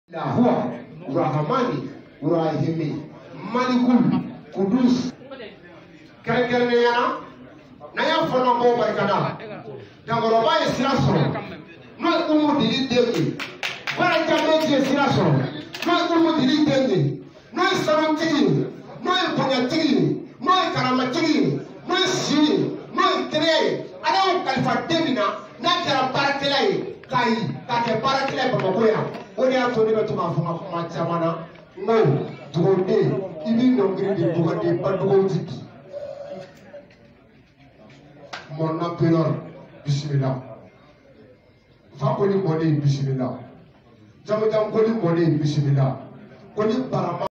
Lahua, Urahamani, Urahimi, Malikul, Kudus, Kankanayana, Naya Fonobo Barkana, Dangoroba is Siraso, not Umu Dili, where I can make a Siraso, not Umu Dili, no Saranti, no Ponyati, no Karamati, no Si, no Tre, I don't Calfatemina, not a Parakelai. Kai, take parakile babakoya. Oni atoni betu mafuma kuma chamana. No, tugonde. Ibi nongiri di tugonde padugonziki. Mona pelor, bismillah. Fakoli moni bismillah. Jamu jam koli moni bismillah. Koli barama.